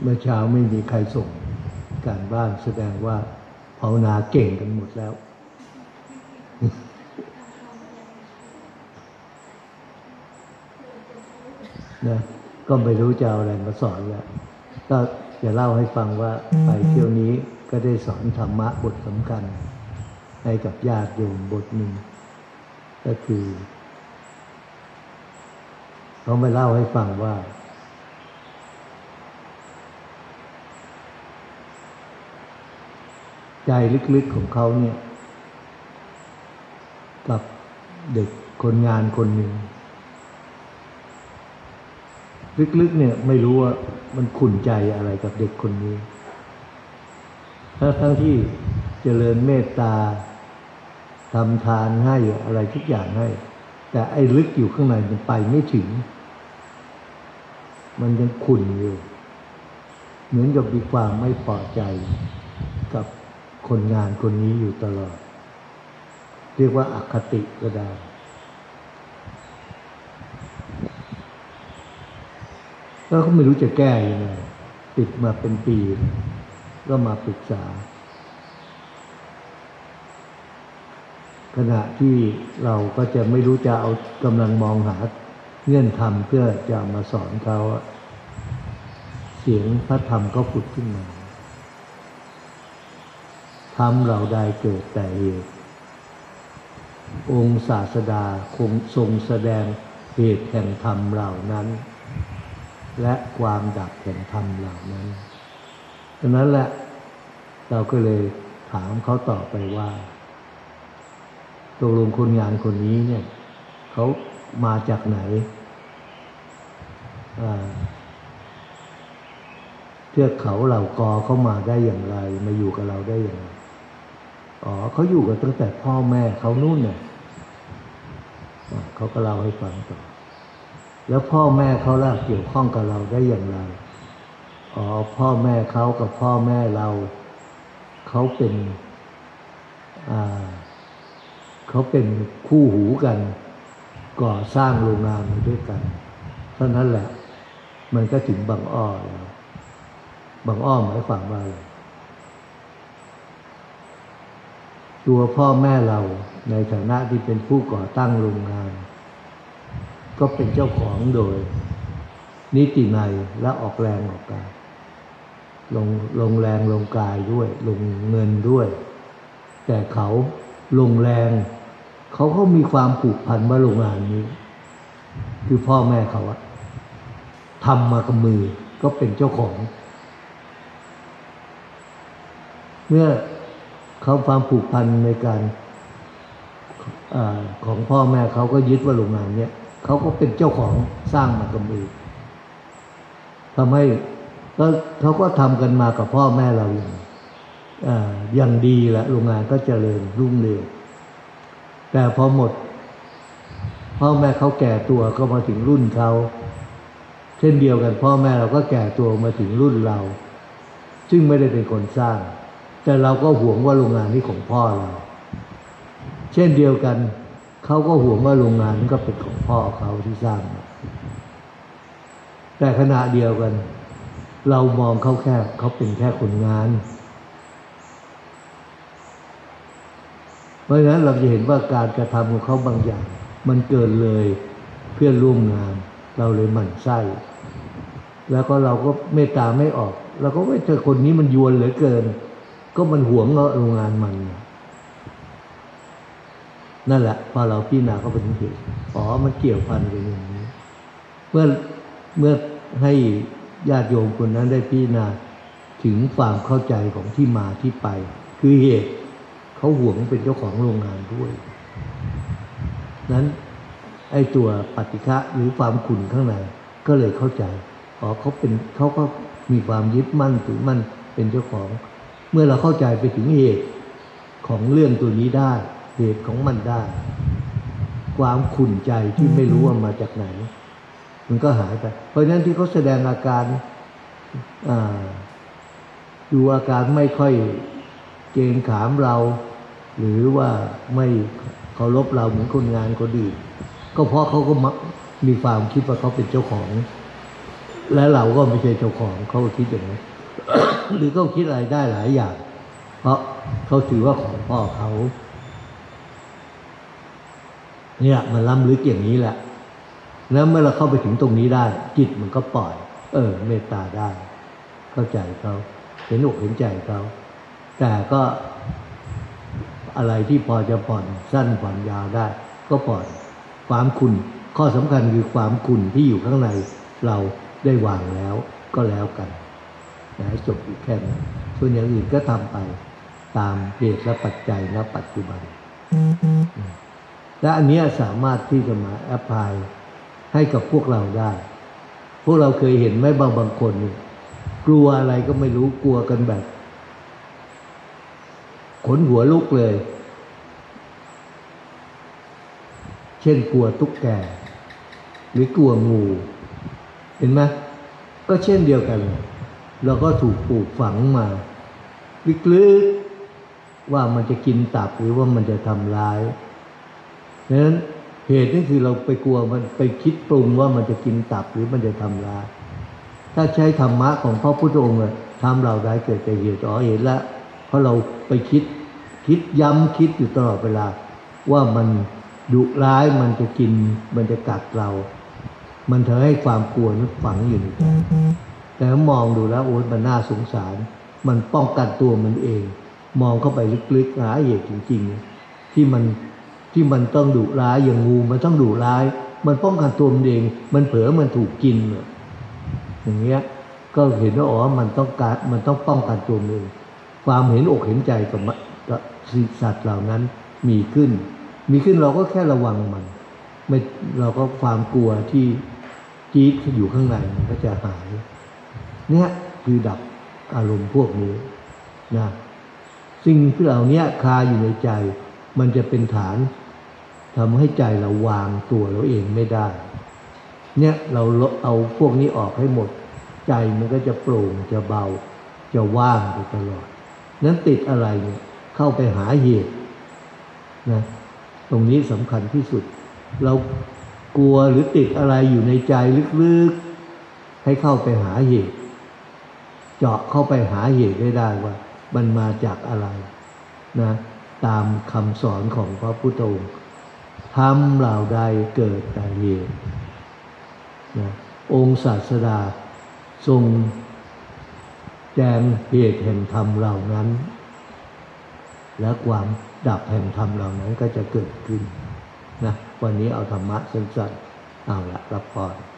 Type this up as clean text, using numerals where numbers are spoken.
มื่อเช้าไม่มีใครส่งการบ้านแสดงว่าภาวนาเก่งกันหมดแล้วนะก็ไม่รู้จะเอาอะไรมาสอนแล้วก็จะเล่าให้ฟังว่าไปเที่ยวนี้ก็ได้สอนธรรมะบทสำคัญให้กับญาติโยมบทหนึ่งก็คือเขามาเล่าให้ฟังว่าใจลึกๆของเขาเนี่ยกับเด็กคนงานคนหนึ่งลึกๆเนี่ยไม่รู้ว่ามันขุ่นใจอะไรกับเด็กคนนี้ทั้งที่เจริญเมตตาทำทานให้อะไรทุกอย่างให้แต่ไอ้ลึกอยู่ข้างในมันไปไม่ถึงมันยังขุ่นอยู่เหมือนกับมีความไม่พอใจกับคนงานคนนี้อยู่ตลอดเรียกว่าอคติก็ได้แล้วเขาไม่รู้จะแก้ยังไงติดมาเป็นปีก็มาปรึกษาขณะที่เราก็จะไม่รู้จะเอากำลังมองหาเงื่อนธรรมเพื่อจะมาสอนเขาเสียงพระธรรมก็ผุดขึ้นมาธรรมเราได้เกิดแต่เหตุองค์ศาสดาคงทรงแสดงเหตุแห่งธรรมเหล่านั้นและความดับแห่งธรรมเหล่านั้นดังนั้นแหละเราก็เลยถามเขาต่อไปว่าตกลงคนงานคนนี้เนี่ยเขามาจากไหนเทือกเขาเหล่ากอเขามาได้อย่างไรมาอยู่กับเราได้อย่างไรเขาอยู่กันตั้งแต่พ่อแม่เขานู่นเนี่ยเขาก็เล่าให้ฟังต่อแล้วพ่อแม่เขาล่ะเกี่ยวข้องกับเราได้อย่างไรพ่อแม่เขากับพ่อแม่เราเขาเป็นคู่หูกันก่อสร้างโรงงานมาด้วยกันเท่านั้นแหละมันก็ถึงบางอ้อแล้วบางอ้อหมายความว่าอะไรตัวพ่อแม่เราในฐานะที่เป็นผู้ก่อตั้งโรงงานก็เป็นเจ้าของโดยนิตินัยและออกแรงออกกายลงแรงลงกายด้วยลงเงินด้วยแต่เขาลงแรงเขาก็มีความผูกพันว่าโรงงานนี้คือพ่อแม่เขาทำมากับมือก็เป็นเจ้าของเมื่อเขาความผูกพันในการของพ่อแม่เขาก็ยึดว่าโรงงานเนี้ยเขาก็เป็นเจ้าของสร้างมากับมือทำให้เขาก็ทำกันมากับพ่อแม่เราอย่างดีแหละโรงงานก็เจริญรุ่งเรืองแต่พอหมดพ่อแม่เขาแก่ตัวก็มาถึงรุ่นเขาเช่นเดียวกันพ่อแม่เราก็แก่ตัวมาถึงรุ่นเราซึ่งไม่ได้เป็นคนสร้างแต่เราก็หวงว่าโรงงานนี้ของพ่อเราเช่นเดียวกันเขาก็หวงว่าโรงงานนี้ก็เป็นของพ่อเขาที่สร้างแต่ขณะเดียวกันเรามองเขาเป็นแค่คนงานเพราะฉะนั้นเราจะเห็นว่าการกระทำของเขาบางอย่างมันเกินเลยเพื่อนร่วมงานเราเลยหมั่นไส้แล้วก็เราก็เมตตาไม่ออกเราก็ว่าเธอคนนี้มันยวนเหลือเกินก็มันหวงโรงงานมันนั่นแหละพอเราพิจารณาก็เป็นเหตุมันเกี่ยวพันกันอย่างนี้เมื่อให้ญาติโยมคนนั้นได้พิจารณาถึงความเข้าใจของที่มาที่ไปคือเหตุเขาหวงเป็นเจ้าของโรงงานด้วยนั้นไอ้ตัวปฏิฆะหรือความขุ่นข้างในก็เลยเข้าใจเขาก็มีความยึดมั่นถือมั่นเป็นเจ้าของเมื่อเราเข้าใจไปถึงเหตุของเรื่องตัวนี้ได้เหตุของมันได้ความขุ่นใจที่ไม่รู้ว่ามาจากไหนมันก็หายไปเพราะฉะนั้นที่เขาแสดงอาการดูอาการไม่ค่อยเกรงขามเราหรือว่าไม่เคารพเราเหมือนคนงานคนอื่นก็เพราะเขาก็มีความคิดว่าเขาเป็นเจ้าของและเราก็ไม่ใช่เจ้าของเขาคิดอย่างนั้น หรือเขาคิดอะไรได้หลายอย่าง เพราะเขาถือว่าของพ่อเขาเนี่ยมันล้ำลึกอย่างนี้แหละแล้วเมื่อเราเข้าไปถึงตรงนี้ได้จิตมันก็ปล่อยเมตตาได้เข้าใจเขาเห็นอกเห็นใจเขาแต่ก็อะไรที่พอจะผ่อนสั้นผ่อนยาวได้ก็ผ่อนความคุณข้อสำคัญคือความคุณที่อยู่ข้างในเราได้วางแล้วก็แล้วกันให้จบอยู่แค่นั้นส่วนอย่างอื่นก็ทำไปตามเหตุและปัจจัยณปัจจุบันและอันนี้สามารถที่จะมาแอพพลายให้กับพวกเราได้พวกเราเคยเห็นไหมบางคนกลัวอะไรก็ไม่รู้กลัวกันแบบขนหัวลุกเลยเช่นกลัวตุ๊กแกหรือกลัวงูเห็นไหมก็เช่นเดียวกันเราก็ถูกปลูกฝังมาลึกๆว่ามันจะกินตับหรือว่ามันจะทำร้ายดังนั้นเหตุนี่คือเราไปกลัวมันไปคิดปรุงว่ามันจะกินตับหรือมันจะทำร้ายถ้าใช้ธรรมะของพระพุทธองค์ทำเราได้เกิดแต่เหตุเห็นแล้วเพราะเราไปคิดย้ำคิดอยู่ตลอดเวลาว่ามันดุร้ายมันจะกินมันจะกัดเรามันทำให้ความกลัวนั้นฝังอยู่ในใจแต่มองดูแล้วโอ๊ยมันน่าสงสารมันป้องกันตัวมันเองมองเข้าไปลึกๆหาเหตุจริงๆที่มันต้องดุร้ายอย่างงูมันต้องดุร้ายมันป้องกันตัวมันเองมันเผลอมันถูกกินอย่างเงี้ยก็เห็นว่ามันต้องป้องกันตัวมันเองความเห็นอกเห็นใจกับสัตว์เหล่านั้นมีขึ้นเราก็แค่ระวังมันไม่เราก็ความกลัวที่จี๊ดอยู่ข้างในมันก็จะหายเนี่ยคือดับอารมณ์พวกนี้นะสิ่งที่เหล่านี้คาอยู่ในใจมันจะเป็นฐานทำให้ใจเราวางตัวเราเองไม่ได้เนี่ยเราเอาพวกนี้ออกให้หมดใจมันก็จะโปร่งจะเบาจะว่างไปตลอดนั้นติดอะไรเนี่ยเข้าไปหาเหตุนะตรงนี้สำคัญที่สุดเรากลัวหรือติดอะไรอยู่ในใจลึกๆให้เข้าไปหาเหตุเจาะเข้าไปหาเหตุได้ว่ามันมาจากอะไรนะตามคำสอนของพระพุทธองค์ทำเหล่าใดเกิดแต่เหตุนะองค์ศาสดาทรงแจงเหตุแห่งธรรมเหล่านั้นและความดับแห่งธรรมเหล่านั้นก็จะเกิดขึ้นนะวันนี้เอาธรรมะสั้นๆเอาละรับพร